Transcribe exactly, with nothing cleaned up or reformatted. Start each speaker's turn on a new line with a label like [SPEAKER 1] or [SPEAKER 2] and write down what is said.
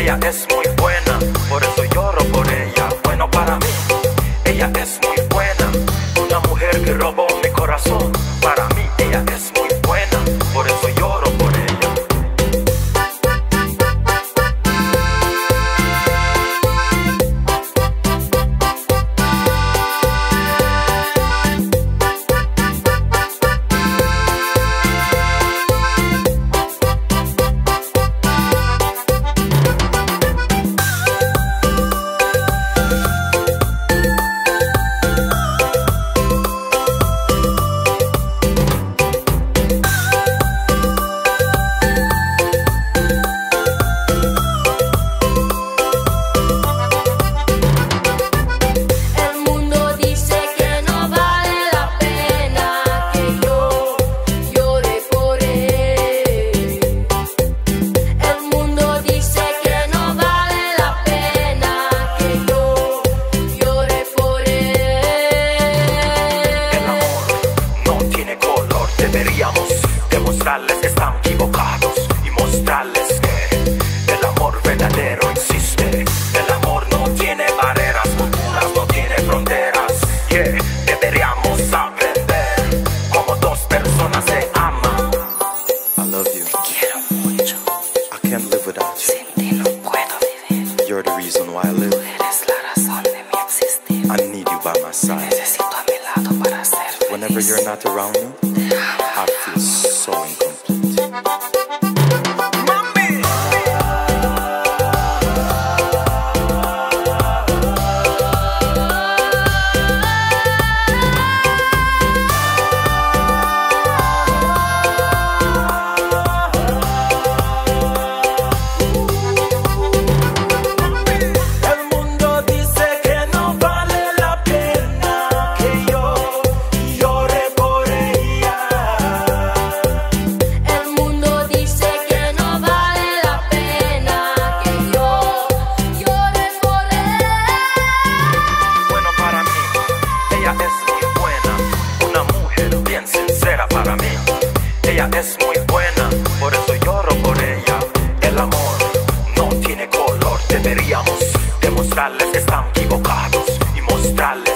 [SPEAKER 1] Ella es muy buena, por eso lloro por ella. Bueno para mí, ella es muy buena. Una mujer que robó mi corazón. Para mí ella es muy buena, por eso lloro por ella. Deberíamos demostrarles que están equivocados y mostrarles que el amor verdadero existe. El amor no tiene barreras, culturas, no tiene fronteras. Yeah, deberíamos aprender cómo dos personas se aman.
[SPEAKER 2] I love you.
[SPEAKER 3] Te quiero mucho.
[SPEAKER 2] I can't live without you.
[SPEAKER 3] Sin ti no puedo vivir.
[SPEAKER 2] You're the reason why I live.
[SPEAKER 3] Tú eres la razón de mi existir.
[SPEAKER 2] I need you by my side.
[SPEAKER 3] Necesito a mi lado para ser feliz.
[SPEAKER 2] Whenever you're not around me, I feel so incomplete.
[SPEAKER 1] Para mí, ella es muy buena, por eso lloro por ella. El amor no tiene color, deberíamos demostrarles que están equivocados y mostrarles